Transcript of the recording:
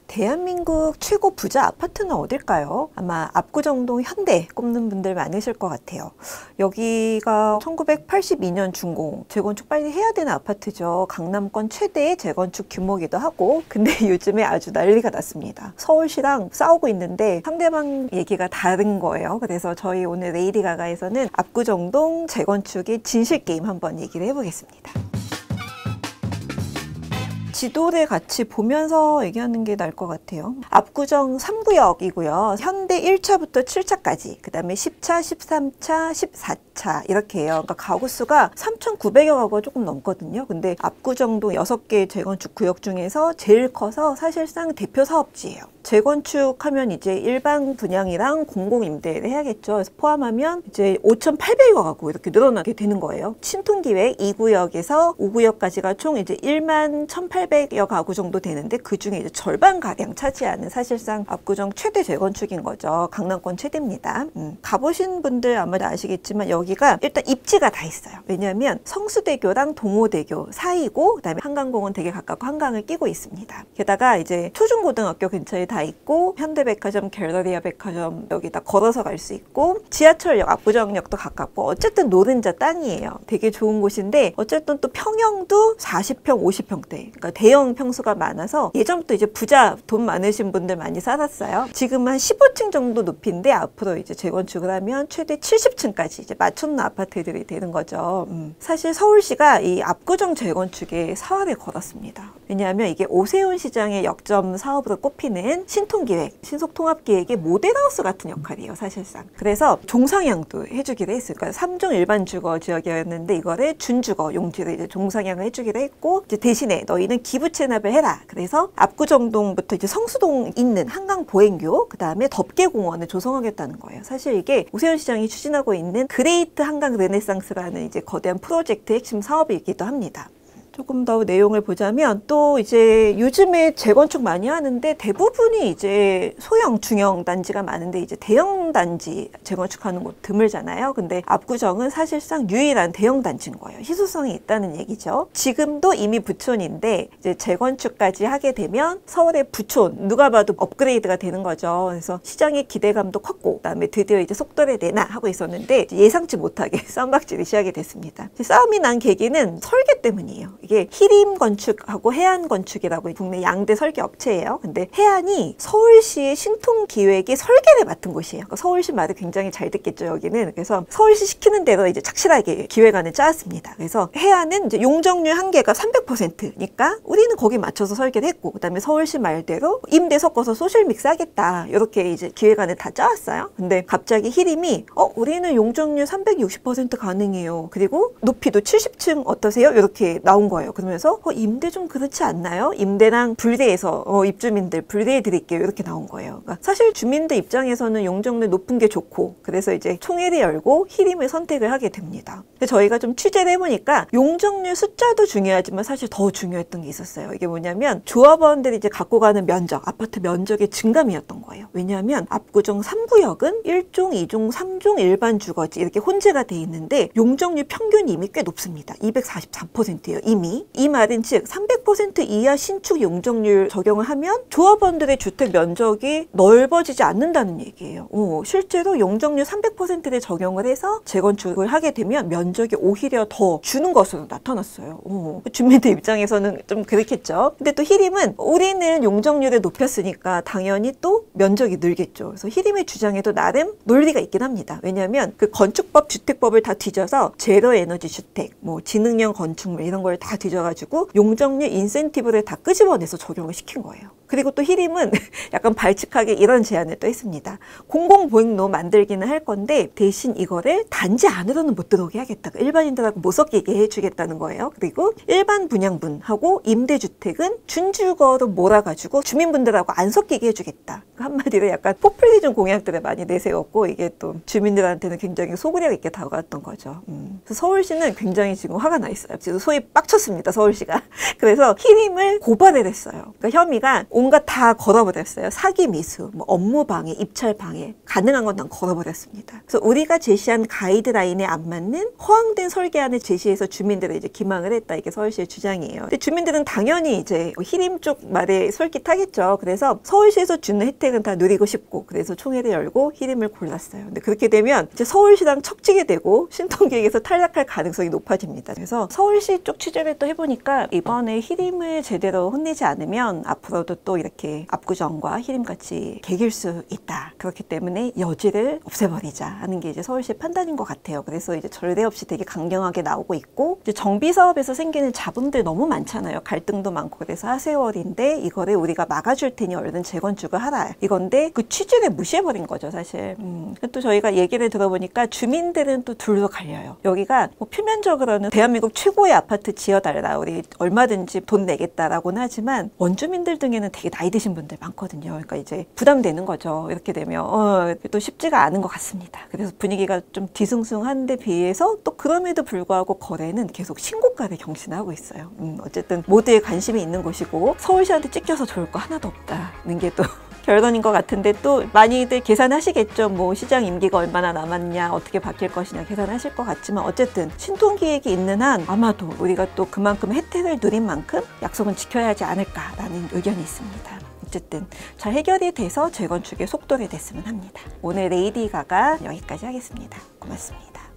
대한민국 최고 부자 아파트는 어딜까요? 아마 압구정동 현대 꼽는 분들 많으실 것 같아요. 여기가 1982년 준공, 재건축 빨리 해야 되는 아파트죠. 강남권 최대의 재건축 규모이기도 하고, 근데 요즘에 아주 난리가 났습니다. 서울시랑 싸우고 있는데 상대방 얘기가 다른 거예요. 그래서 저희 오늘 레이디 가가에서는 압구정동 재건축의 진실 게임 한번 얘기를 해보겠습니다. 지도를 같이 보면서 얘기하는 게 나을 것 같아요. 압구정 3구역이고요. 현대 1차부터 7차까지, 그 다음에 10차, 13차, 14차 이렇게 해요. 그러니까 가구 수가 3,900여 가구가 조금 넘거든요. 근데 압구정동 6개 재건축 구역 중에서 제일 커서 사실상 대표 사업지예요. 재건축하면 이제 일반 분양이랑 공공임대를 해야겠죠. 그래서 포함하면 이제 5,800여 가구 이렇게 늘어나게 되는 거예요. 신통기획 2구역에서 5구역까지가 총 이제 11,800여 가구 정도 되는데 그 중에 이제 절반 가량 차지하는 사실상 압구정 최대 재건축인 거죠. 강남권 최대입니다. 가보신 분들 아마도 아시겠지만 여기가 일단 입지가 다 있어요. 왜냐하면 성수대교랑 동호대교 사이고 그다음에 한강공원 되게 가깝고 한강을 끼고 있습니다. 게다가 이제 초중고등학교 근처에 다 있고 현대백화점, 갤러리아 백화점 여기다 걸어서 갈 수 있고 지하철역, 압구정역도 가깝고 어쨌든 노른자 땅이에요. 되게 좋은 곳인데 어쨌든 또 평형도 40평, 50평대 그러니까 대형 평수가 많아서 예전부터 이제 부자 돈 많으신 분들 많이 살았어요. 지금은 한 15층 정도 높이인데 앞으로 이제 재건축을 하면 최대 70층까지 이제 맞춤 아파트들이 되는 거죠. 사실 서울시가 이 압구정 재건축에 사활을 걸었습니다. 왜냐하면 이게 오세훈 시장의 역점 사업으로 꼽히는 신통기획, 신속통합기획의 모델하우스 같은 역할이에요, 사실상. 그래서 종상향도 해주기로 했어요. 그러니까 3종 일반 주거 지역이었는데 이거를 준주거 용지를 이제 종상향을 해주기로 했고 이제 대신에 너희는 기부 체납을 해라. 그래서 압구정동부터 이제 성수동 있는 한강 보행교, 그 다음에 덮개공원을 조성하겠다는 거예요. 사실 이게 오세훈 시장이 추진하고 있는 그레이트 한강 르네상스라는 이제 거대한 프로젝트의 핵심 사업이기도 합니다. 조금 더 내용을 보자면 또 이제 요즘에 재건축 많이 하는데 대부분이 이제 소형, 중형 단지가 많은데 이제 대형 단지 재건축하는 곳 드물잖아요. 근데 압구정은 사실상 유일한 대형 단지인 거예요. 희소성이 있다는 얘기죠. 지금도 이미 부촌인데 이제 재건축까지 하게 되면 서울의 부촌 누가 봐도 업그레이드가 되는 거죠. 그래서 시장의 기대감도 컸고 그다음에 드디어 이제 속도를 내나 하고 있었는데 예상치 못하게 싸움박질이 시작이 됐습니다. 싸움이 난 계기는 설계 때문이에요. 이게 히림 건축하고 해안 건축이라고 국내 양대 설계 업체예요. 근데 해안이 서울시의 신통기획의 설계를 맡은 곳이에요. 그러니까 서울시 말을 굉장히 잘 듣겠죠, 여기는. 그래서 서울시 시키는 대로 이제 착실하게 기획안을 짜왔습니다. 그래서 해안은 이제 용적률 한계가 300%니까 우리는 거기 맞춰서 설계를 했고, 그다음에 서울시 말대로 임대 섞어서 소셜 믹스 하겠다. 이렇게 이제 기획안을 다 짜왔어요. 근데 갑자기 히림이 우리는 용적률 360% 가능해요. 그리고 높이도 70층 어떠세요? 이렇게 나온 거예요. 그러면서 임대 좀 그렇지 않나요? 임대랑 분리해서 입주민들 분리해 드릴게요. 이렇게 나온 거예요. 그러니까 사실 주민들 입장에서는 용적률 높은 게 좋고 그래서 이제 총회를 열고 히림을 선택을 하게 됩니다. 근데 저희가 좀 취재를 해보니까 용적률 숫자도 중요하지만 사실 더 중요했던 게 있었어요. 이게 뭐냐면 조합원들이 이제 갖고 가는 면적, 아파트 면적의 증감이었던 거예요. 왜냐하면 압구정 3구역은 1종, 2종, 3종 일반 주거지 이렇게 혼재가 돼 있는데 용적률 평균이 이미 꽤 높습니다. 243%예요. 이미. 이 말은 즉 300% 이하 신축 용적률 적용을 하면 조합원들의 주택 면적이 넓어지지 않는다는 얘기예요. 실제로 용적률 300%를 적용을 해서 재건축을 하게 되면 면적이 오히려 더 주는 것으로 나타났어요. 주민들 입장에서는 좀 그렇겠죠. 근데 또 히림은 우리는 용적률을 높였으니까 당연히 또 면적이 늘겠죠. 그래서 히림의 주장에도 나름 논리가 있긴 합니다. 왜냐하면 그 건축법, 주택법을 다 뒤져서 제로 에너지 주택, 뭐 지능형 건축물 이런 걸 다 뒤져가지고 용적률 인센티브를 다 끄집어내서 적용을 시킨 거예요. 그리고 또 히림은 약간 발칙하게 이런 제안을 또 했습니다. 공공보행로 만들기는 할 건데 대신 이거를 단지 안으로는 못 들어오게 하겠다. 일반인들하고 못 섞이게 해주겠다는 거예요. 그리고 일반 분양분하고 임대주택은 준주거로 몰아가지고 주민분들하고 안 섞이게 해주겠다. 한마디로 약간 포퓰리즘 공약들을 많이 내세웠고 이게 또 주민들한테는 굉장히 소구력 있게 다가갔던 거죠. 그래서 서울시는 굉장히 지금 화가 나 있어요. 지금 소위 빡쳐 빡쳤습니다, 서울시가. 그래서 히림을 고발을 했어요. 그러니까 혐의가 온갖 다 걸어버렸어요. 사기 미수, 뭐 업무 방해, 입찰 방해, 가능한 건 난 걸어버렸습니다. 그래서 우리가 제시한 가이드라인에 안 맞는 허황된 설계안을 제시해서 주민들을 이제 기망을 했다. 이게 서울시의 주장이에요. 근데 주민들은 당연히 이제 히림 쪽 말에 솔깃하겠죠. 그래서 서울시에서 주는 혜택은 다 누리고 싶고, 그래서 총회를 열고 히림을 골랐어요. 근데 그렇게 되면 이제 서울시랑 척지게 되고 신통기획에서 탈락할 가능성이 높아집니다. 그래서 서울시 쪽 취재를 또 해보니까 이번에 히림을 제대로 혼내지 않으면 앞으로도 또 이렇게 압구정과 히림같이 개길 수 있다. 그렇기 때문에 여지를 없애버리자 하는 게 이제 서울시의 판단인 것 같아요. 그래서 이제 전례 없이 되게 강경하게 나오고 있고, 이제 정비 사업에서 생기는 잡음들 너무 많잖아요. 갈등도 많고. 그래서 하세월인데 이거를 우리가 막아줄 테니 얼른 재건축을 하라. 이건데 그 취지를 무시해버린 거죠, 사실. 또 저희가 얘기를 들어보니까 주민들은 또 둘로 갈려요. 여기가 뭐 표면적으로는 대한민국 최고의 아파트 지어달라, 우리 얼마든지 돈 내겠다라고는 하지만 원주민들 중에는 되게 나이 드신 분들 많거든요. 그러니까 이제 부담되는 거죠. 이렇게 되면 또 쉽지가 않은 것 같습니다. 그래서 분위기가 좀 뒤숭숭한데 비해서 또 그럼에도 불구하고 거래는 계속 신고가를 경신하고 있어요. 어쨌든 모두의 관심이 있는 곳이고 서울시한테 찍혀서 좋을 거 하나도 없다는 게 또 결론인 것 같은데, 또 많이들 계산하시겠죠. 뭐 시장 임기가 얼마나 남았냐, 어떻게 바뀔 것이냐 계산하실 것 같지만, 어쨌든 신통기획이 있는 한 아마도 우리가 또 그만큼 혜택을 누린 만큼 약속은 지켜야 하지 않을까라는 의견이 있습니다. 어쨌든 잘 해결이 돼서 재건축의 속도를 냈으면 합니다. 오늘 레이디 가가 여기까지 하겠습니다. 고맙습니다.